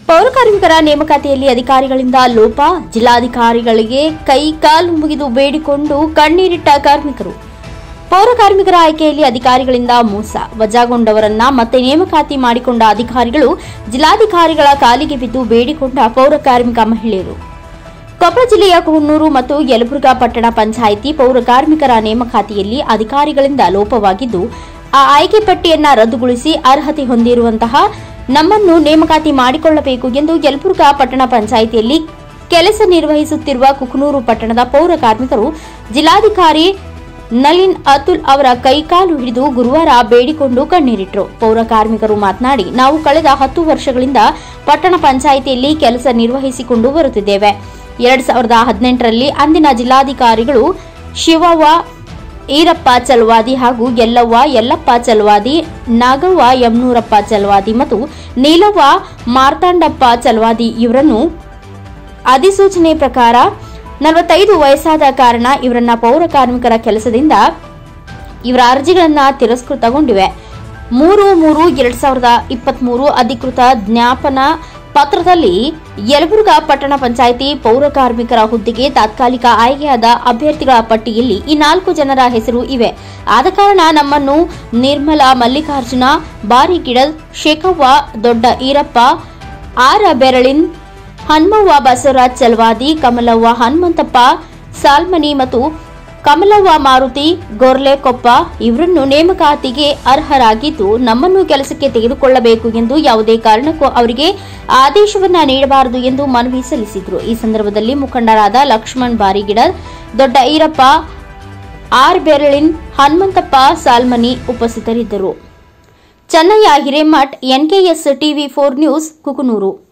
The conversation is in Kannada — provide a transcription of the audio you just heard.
ಪೌರ ಕಾರ್ಮಿಕರ ನೇಮಕಾತಿಯಲ್ಲಿ ಅಧಿಕಾರಿಗಳಿಂದ ಲೋಪ, ಜಿಲ್ಲಾಧಿಕಾರಿಗಳಿಗೆ ಕೈ ಕಾಲು ಮುಗಿದು ಬೇಡಿಕೊಂಡು ಕಣ್ಣೀರಿಟ್ಟ ಕಾರ್ಮಿಕರು. ಪೌರ ಕಾರ್ಮಿಕರ ಆಯ್ಕೆಯಲ್ಲಿ ಅಧಿಕಾರಿಗಳಿಂದ ಮೋಸ, ವಜಾಗೊಂಡವರನ್ನ ಮತ್ತೆ ನೇಮಕಾತಿ ಮಾಡಿಕೊಂಡ ಅಧಿಕಾರಿಗಳು ಜಿಲ್ಲಾಧಿಕಾರಿಗಳ ಕಾಲಿಗೆ ಬಿದ್ದು ಬೇಡಿಕೊಂಡ ಪೌರ ಕಾರ್ಮಿಕ ಮಹಿಳೆಯರು. ಕೊಪ್ಪಳ ಜಿಲ್ಲೆಯ ಕುನ್ನೂರು ಮತ್ತು ಯಲಬುರ್ಗಾ ಪಟ್ಟಣ ಪಂಚಾಯಿತಿ ಪೌರ ಕಾರ್ಮಿಕರ ನೇಮಕಾತಿಯಲ್ಲಿ ಅಧಿಕಾರಿಗಳಿಂದ ಲೋಪವಾಗಿದ್ದು, ಆ ಆಯ್ಕೆ ಪಟ್ಟಿಯನ್ನ ರದ್ದುಗೊಳಿಸಿ ಅರ್ಹತೆ ಹೊಂದಿರುವಂತಹ ನಮ್ಮನ್ನು ನೇಮಕಾತಿ ಮಾಡಿಕೊಳ್ಳಬೇಕು ಎಂದು ಯಲಬುರ್ಗಾ ಪಟ್ಟಣ ಪಂಚಾಯಿತಿಯಲ್ಲಿ ಕೆಲಸ ನಿರ್ವಹಿಸುತ್ತಿರುವ ಕುಕನೂರು ಪಟ್ಟಣದ ಪೌರ ಕಾರ್ಮಿಕರು ಜಿಲ್ಲಾಧಿಕಾರಿ ನಳಿನ್ ಅತುಲ್ ಅವರ ಕೈಕಾಲು ಹಿಡಿದು ಗುರುವಾರ ಬೇಡಿಕೊಂಡು ಕಣ್ಣೀರಿಟ್ಟರು. ಪೌರ ಕಾರ್ಮಿಕರು ಮಾತನಾಡಿ, ನಾವು ಕಳೆದ 10 ವರ್ಷಗಳಿಂದ ಪಟ್ಟಣ ಪಂಚಾಯಿತಿಯಲ್ಲಿ ಕೆಲಸ ನಿರ್ವಹಿಸಿಕೊಂಡು ಬರುತ್ತಿದ್ದೇವೆ. 2018ರಲ್ಲಿ ಅಂದಿನ ಜಿಲ್ಲಾಧಿಕಾರಿಗಳು ಶಿವವ್ವ ಈರಪ್ಪ ಚಲವಾದಿ ಹಾಗೂ ಯಲ್ಲವ್ವ ಯಲ್ಲಪ್ಪ ಚಲವಾದಿ, ನಾಗವ್ವ ಯಮನೂರಪ್ಪ ಚಲವಾದಿ ಮತ್ತು ನೀಲವ್ವ ಮಾರ್ತಾಂಡಪ್ಪ ಚಲವಾದಿ ಇವರನ್ನು ಅಧಿಸೂಚನೆ ಪ್ರಕಾರ 45 ವಯಸ್ಸಾದ ಕಾರಣ ಇವರನ್ನ ಪೌರ ಕಾರ್ಮಿಕರ ಕೆಲಸದಿಂದ ಇವರ ಅರ್ಜಿಗಳನ್ನು ತಿರಸ್ಕೃತಗೊಂಡಿವೆ. 3/3/2023 ಅಧಿಕೃತ ಜ್ಞಾಪನ ಪತ್ರದಲ್ಲಿ ಯಲಬುರ್ಗಾ ಪಟ್ಟಣ ಪಂಚಾಯಿತಿ ಪೌರ ಕಾರ್ಮಿಕರ ಹುದ್ದೆಗೆ ತಾತ್ಕಾಲಿಕ ಆಯ್ಕೆಯಾದ ಅಭ್ಯರ್ಥಿಗಳ ಪಟ್ಟಿಯಲ್ಲಿ ಈ 4 ಜನರ ಹೆಸರು ಇವೆ. ಆದ ಕಾರಣ ನಮ್ಮನ್ನು ನಿರ್ಮಲಾ ಮಲ್ಲಿಕಾರ್ಜುನ, ಬಾರಿಗಿಡದ್, ಶೇಖವ್ವ ದೊಡ್ಡ ಈರಪ್ಪ, ಆರ ಬೆರಳಿನ್, ಹನುಮವ್ವ ಬಸವರಾಜ್ ಚಲವಾದಿ, ಕಮಲವ್ವ ಹನುಮಂತಪ್ಪ ಸಾಲ್ಮನಿ ಮತ್ತು ಕಮಲವ್ವ ಮಾರುತಿ ಗೊರ್ಲೆಕೊಪ್ಪ ಇವರನ್ನು ನೇಮಕಾತಿಗೆ ಅರ್ಹರಾಗಿದ್ದು ನಮ್ಮನ್ನು ಕೆಲಸಕ್ಕೆ ತೆಗೆದುಕೊಳ್ಳಬೇಕು ಎಂದು ಯಾವುದೇ ಕಾರಣಕ್ಕೂ ಅವರಿಗೆ ಆದೇಶವನ್ನ ನೀಡಬಾರದು ಎಂದು ಮನವಿ ಸಲ್ಲಿಸಿದರು. ಈ ಸಂದರ್ಭದಲ್ಲಿ ಮುಖಂಡರಾದ ಲಕ್ಷ್ಮಣ್ ಬಾರಿಗಿಡರ್, ದೊಡ್ಡ ಈರಪ್ಪ, ಆರ್ ಬೆರಳಿನ್, ಹನುಮಂತಪ್ಪ ಸಾಲ್ಮನಿ ಉಪಸ್ಥಿತರಿದ್ದರು. Chennayya Hiremath, NKS TV4 news, Kukanur.